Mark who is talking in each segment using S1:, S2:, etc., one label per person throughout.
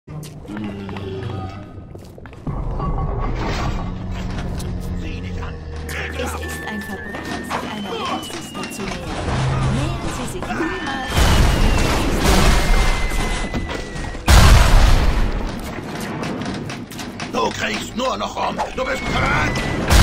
S1: Es ist ein Verbrechen, sich einer Rettungsweste zu nähern. Nähern Sie sich niemals.
S2: Du kriegst nur noch rum. Du bist bereit?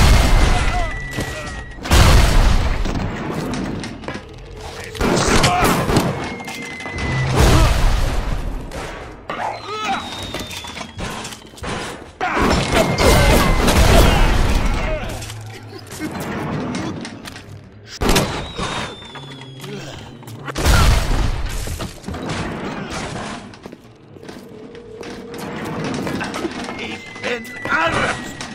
S2: Ich bin alles!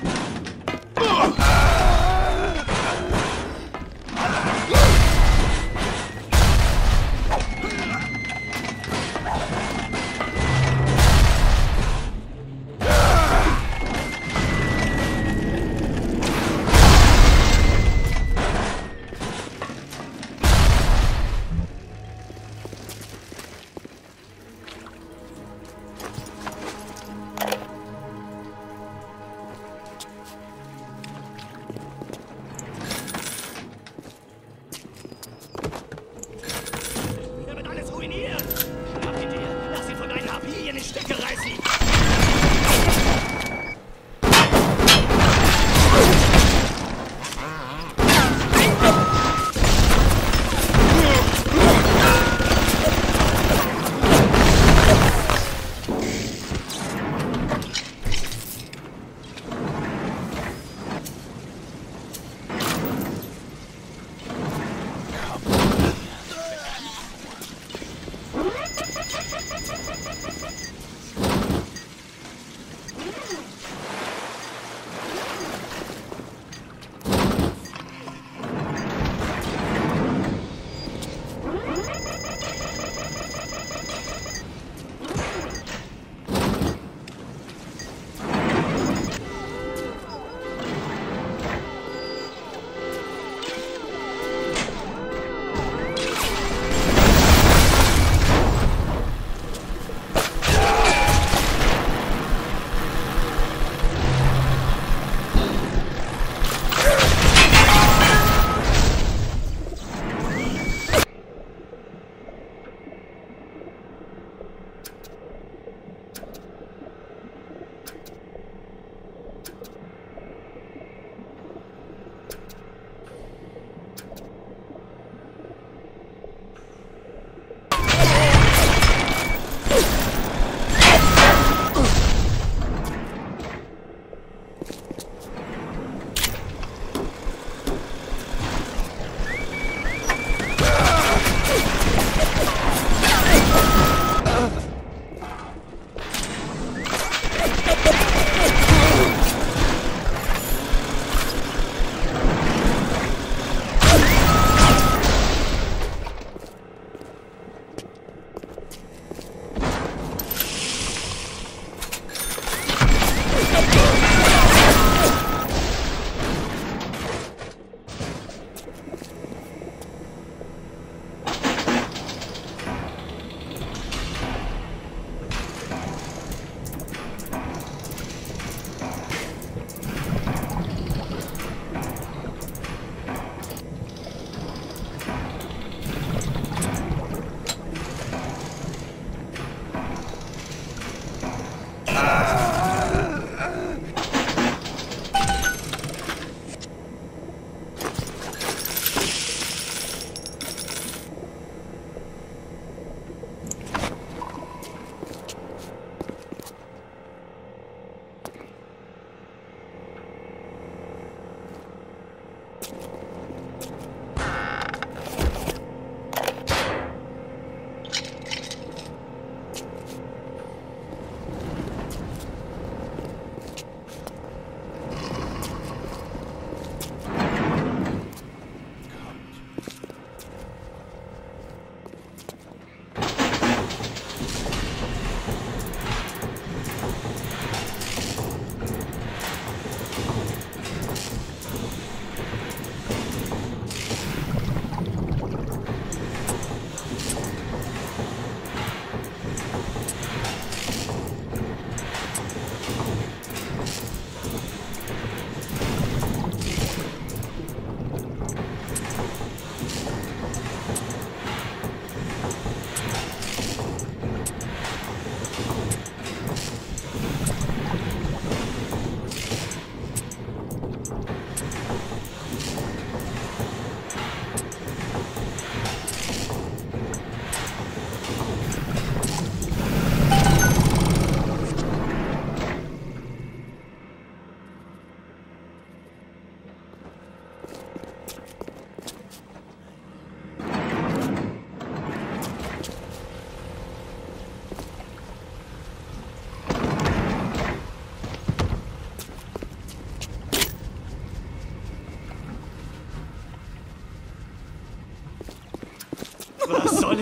S3: Er wird alles ruinieren! Schnapp ihn dir! Lass ihn von deinen Harpien in Stücke reißen!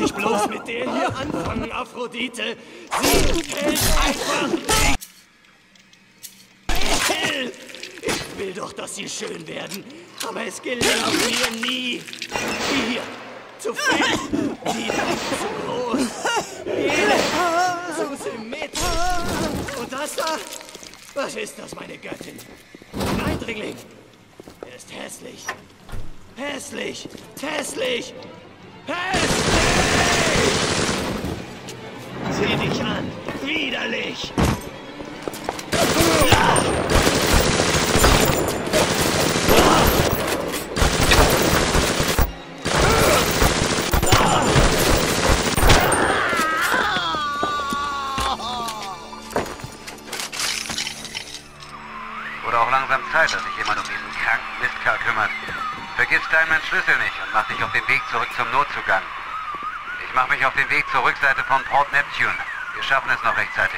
S3: nicht bloß mit der hier anfangen, Aphrodite. Sie hält einfach nicht still. Ich will doch, dass sie schön werden, aber es gelingt mir nie. Die hier, zu fett, die zu groß, jene zu symmetrisch. Und das da? Was ist das, meine Göttin? Ein Eindringling. Er ist hässlich. Hässlich! Hässlich! Hässlich! Sieh dich an! Widerlich!
S4: Wurde auch langsam Zeit, dass sich jemand um diesen kranken Mistkerl kümmert. Vergiss Steinmans Schlüssel nicht und mach dich auf den Weg zurück zum Notzugang. Ich mach mich auf den Weg zur Rückseite von Port Neptune. Wir schaffen es noch rechtzeitig.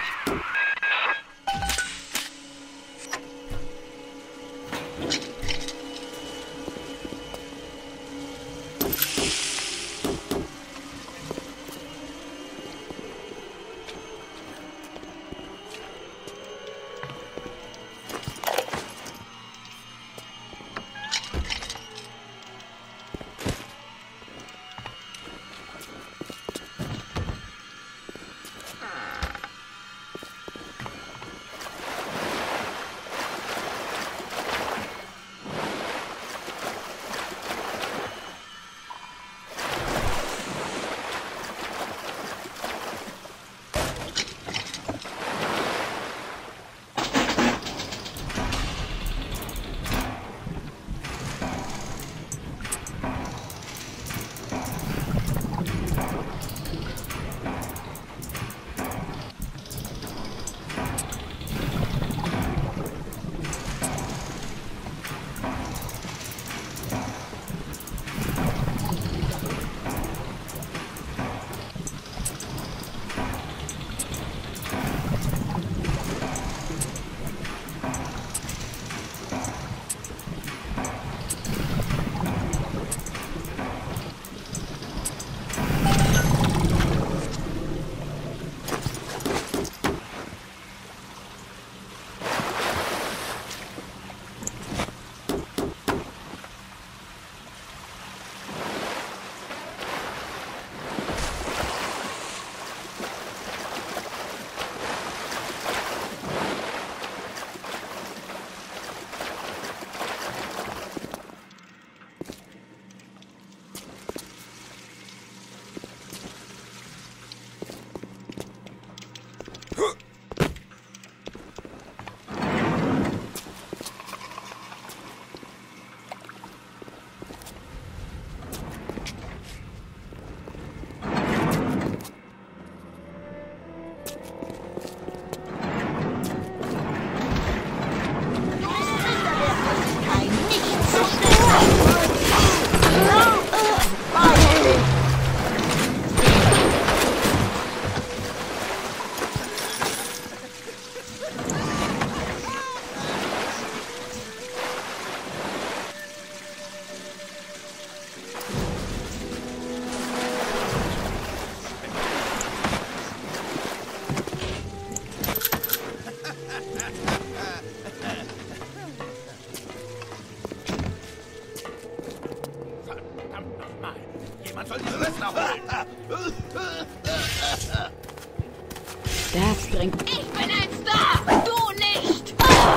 S1: Das bringt...
S5: Ich bin ein Star! Du nicht!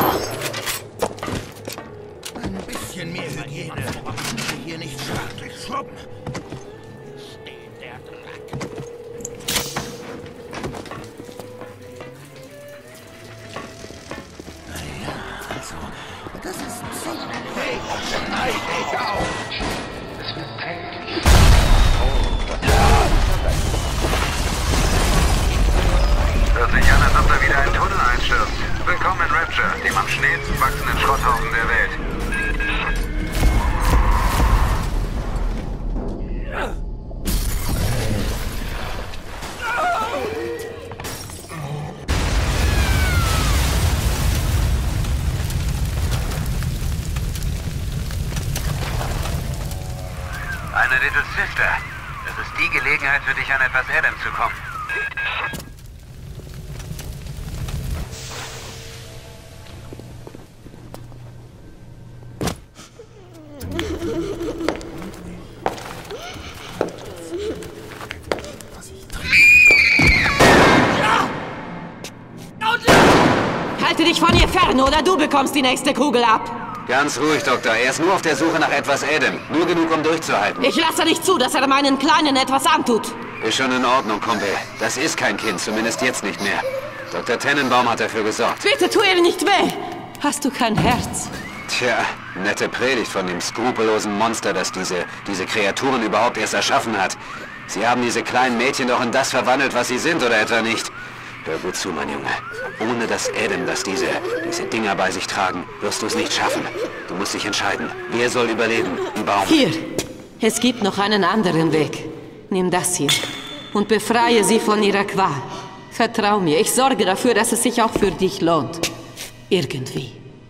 S2: Ein bisschen mehr Hygiene. Hier nicht schwarz schrubben. Steht der Drack. Naja, also, das ist ziemlich... Hey, schneid dich auf!
S4: Hört sich an, als ob da wieder ein Tunnel einstürzt. Willkommen in Rapture, dem am schnellsten wachsenden Schrotthaufen der Welt. Eine Little Sister. Das ist die Gelegenheit für dich, an etwas Adam zu kommen.
S6: Halte dich von ihr fern, oder du bekommst die nächste Kugel ab.
S4: Ganz ruhig, Doktor. Er ist nur auf der Suche nach etwas Adam. Nur genug, um durchzuhalten.
S6: Ich lasse nicht zu, dass er meinen Kleinen etwas antut.
S4: Ist schon in Ordnung, Kumpel. Das ist kein Kind, zumindest jetzt nicht mehr. Dr. Tennenbaum hat dafür gesorgt.
S6: Bitte tu ihr nicht weh. Hast du kein Herz?
S4: Tja, nette Predigt von dem skrupellosen Monster, das diese Kreaturen überhaupt erst erschaffen hat. Sie haben diese kleinen Mädchen doch in das verwandelt, was sie sind, oder etwa nicht? Hör gut zu, mein Junge. Ohne das Adam, das diese Dinger bei sich tragen, wirst du es nicht schaffen. Du musst dich entscheiden. Wer soll überleben? Ein Baum.
S6: Hier. Es gibt noch einen anderen Weg. Nimm das hier und befreie sie von ihrer Qual. Vertrau mir, ich sorge dafür, dass es sich auch für dich lohnt. Irgendwie.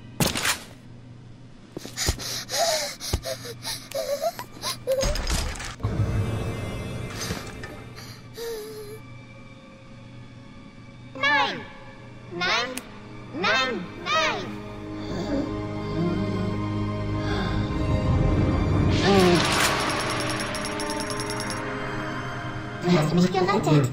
S5: Nein! Nein! Nein! Nein! Du hast mich gerettet.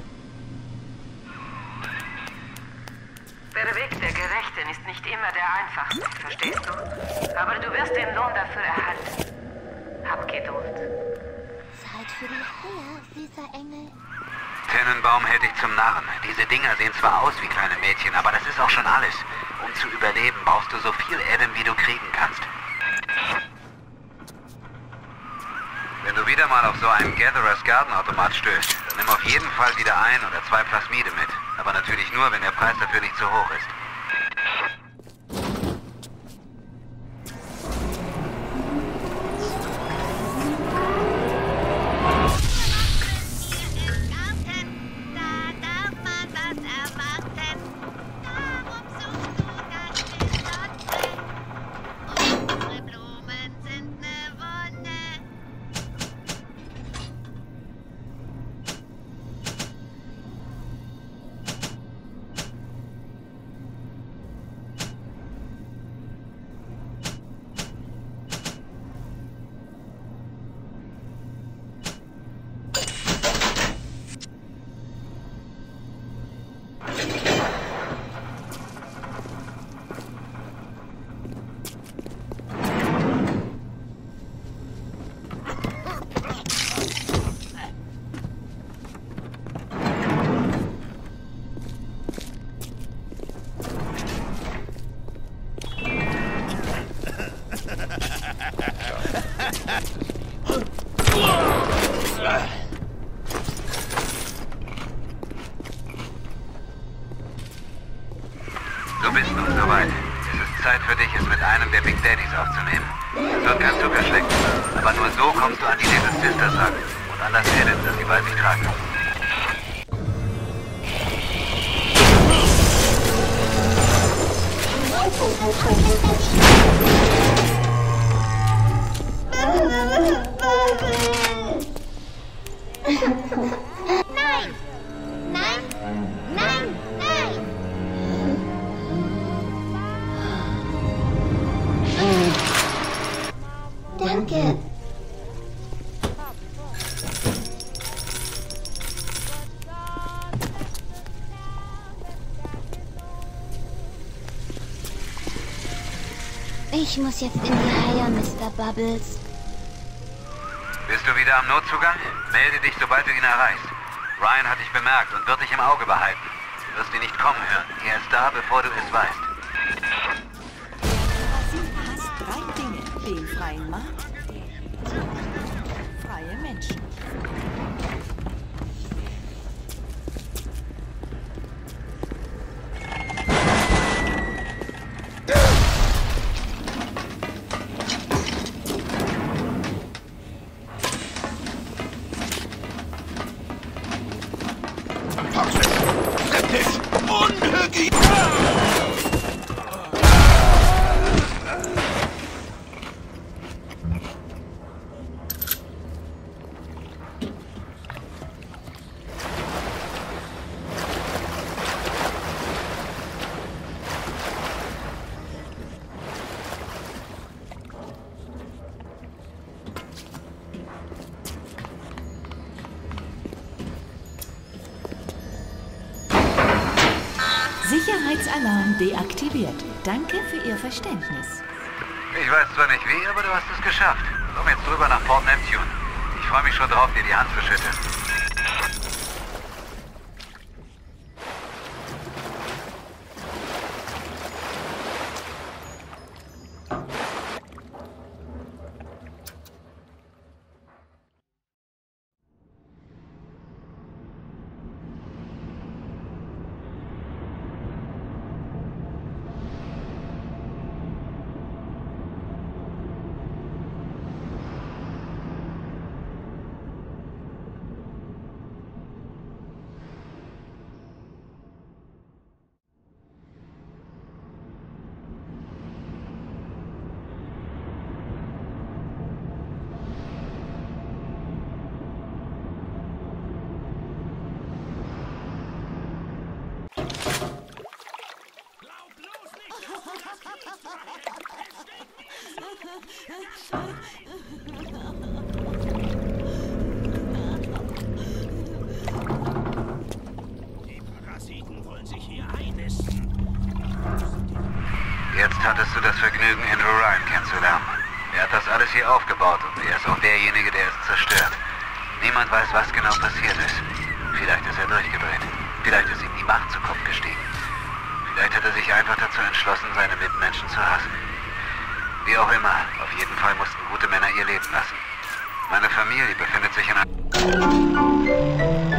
S6: Der Weg der Gerechten ist nicht immer der einfachste, verstehst du? Aber du wirst den Lohn dafür erhalten. Hab Geduld.
S5: Zeit für die Ruhe, süßer Engel.
S4: Tennenbaum hält dich zum Narren. Diese Dinger sehen zwar aus wie kleine Mädchen, aber das ist auch schon alles. Um zu überleben, brauchst du so viel Adam, wie du kriegen kannst. Wenn du wieder mal auf so einen Gatherer's Garden-Automat stößt, dann nimm auf jeden Fall wieder 1 oder 2 Plasmide mit. Aber natürlich nur, wenn der Preis dafür nicht zu hoch ist. Du bist nun soweit. Es ist Zeit für dich, es mit einem der Big Daddies aufzunehmen. Es wird kein Zuckerschlecken, aber nur so kommst du an die Little Sisters ran und an das Adam, das sie bei sich tragen.
S5: Nein! Nein! Nein! Nein! Danke. Ich muss jetzt in die Haie, Mr. Bubbles.
S4: Bist du wieder am Notzugang? Melde dich, sobald du ihn erreichst. Ryan hat dich bemerkt und wird dich im Auge behalten. Du wirst ihn nicht kommen hören. Er ist da, bevor du es weißt.
S1: Sie hasst 3 Dinge: den freien Markt, freie Menschen. Sicherheitsalarm deaktiviert. Danke für Ihr Verständnis.
S4: Ich weiß zwar nicht wie, aber du hast es geschafft. Komm jetzt rüber nach Port Neptune. Ich freue mich schon drauf, dir die Hand zu schütteln.
S2: Die Parasiten wollen sich hier einnisten.
S4: Jetzt hattest du das Vergnügen, Andrew Ryan kennenzulernen. Er hat das alles hier aufgebaut und er ist auch derjenige, der es zerstört. Niemand weiß, was genau passiert ist. Vielleicht ist er durchgedreht. Vielleicht ist ihm die Macht zu Kopf gestiegen. Vielleicht hat er sich einfach dazu entschlossen, seine Mitmenschen zu hassen. Wie auch immer, auf jeden Fall mussten gute Männer ihr Leben lassen. Meine Familie befindet sich in einem...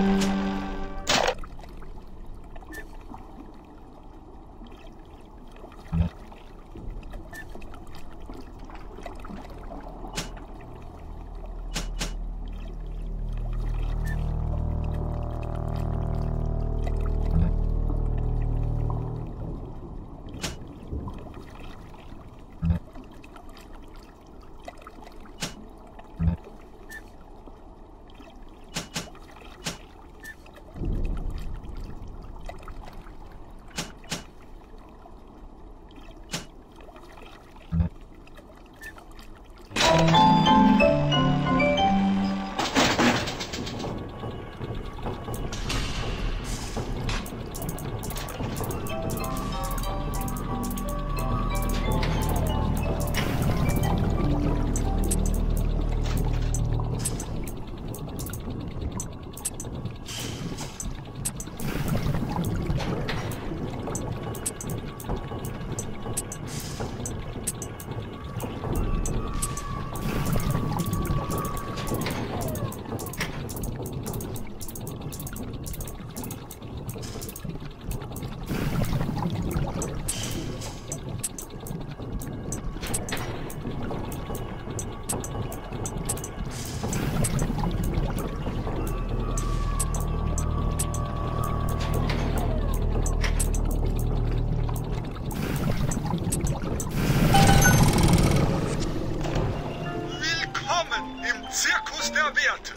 S7: Zirkus der Werte.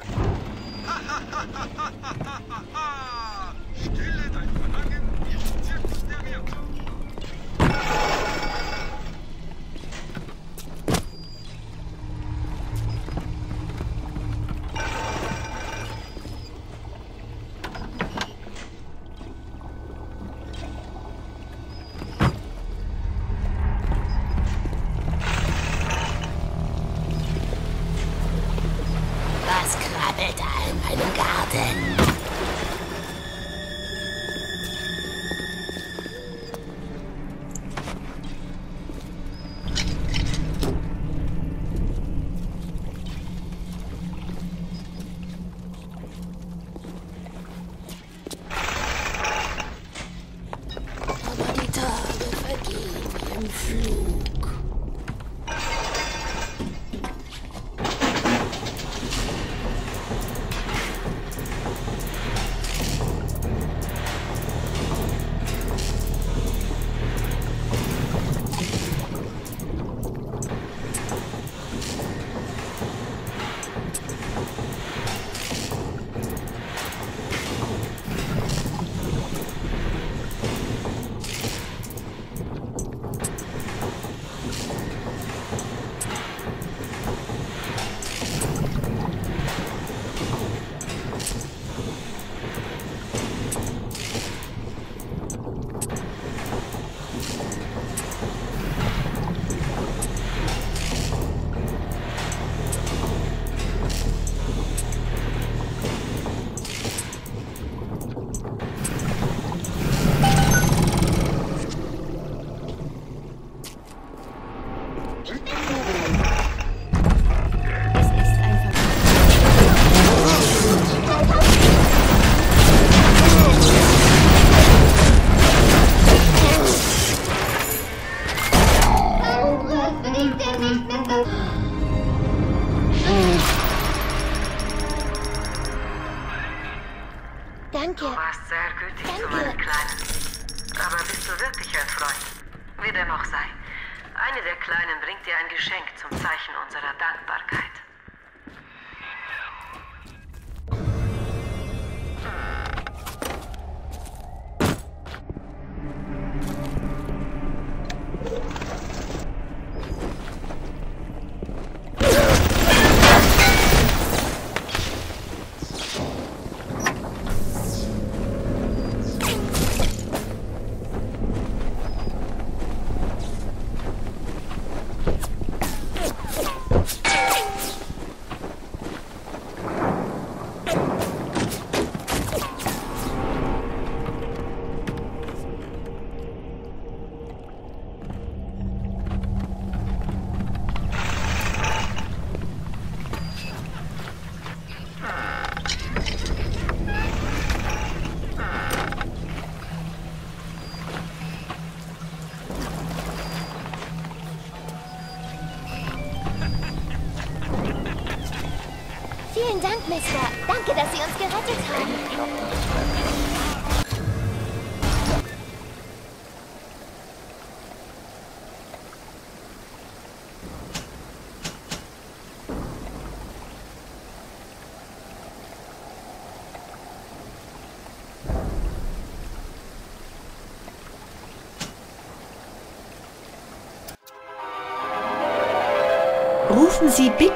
S7: Stille dein Verlangen im Zirkus der Werte.
S5: Was krabbelt da in meinem Garten? Aber die Tage vergehen wie im Flug. Danke.
S6: Du warst sehr gütig zu
S5: Danke.
S6: meinem Kleinen. Aber bist du wirklich ein Freund? Wie dem auch sei. Eine der Kleinen bringt dir ein Geschenk zum Zeichen unserer Dankbarkeit.
S5: Vielen Dank, Mister. Danke, dass Sie uns gerettet haben.
S1: Rufen Sie bitte.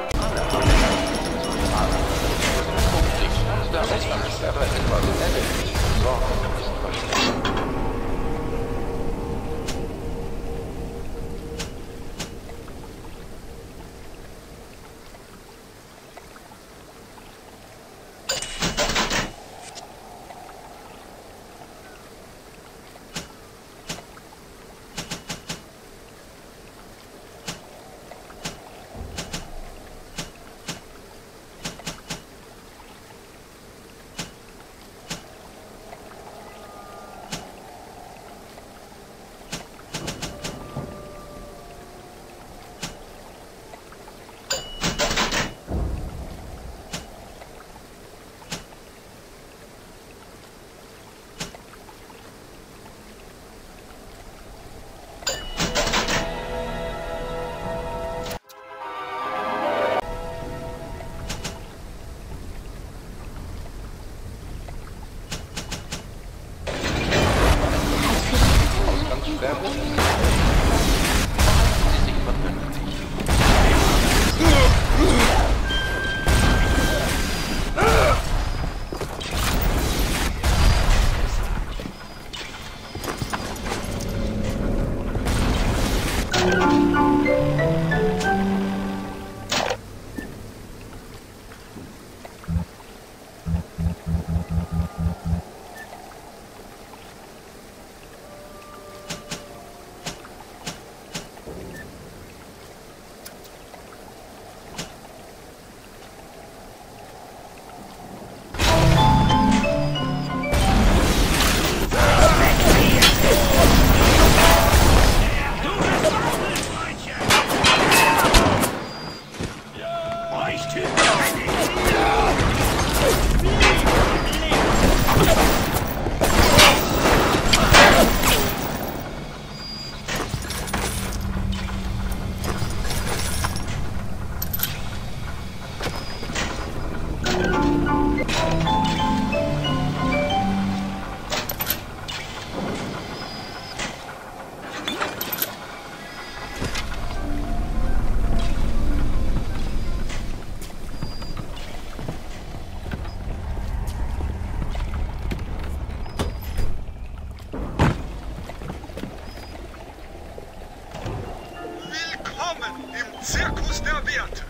S7: Willkommen im Zirkus der Werte.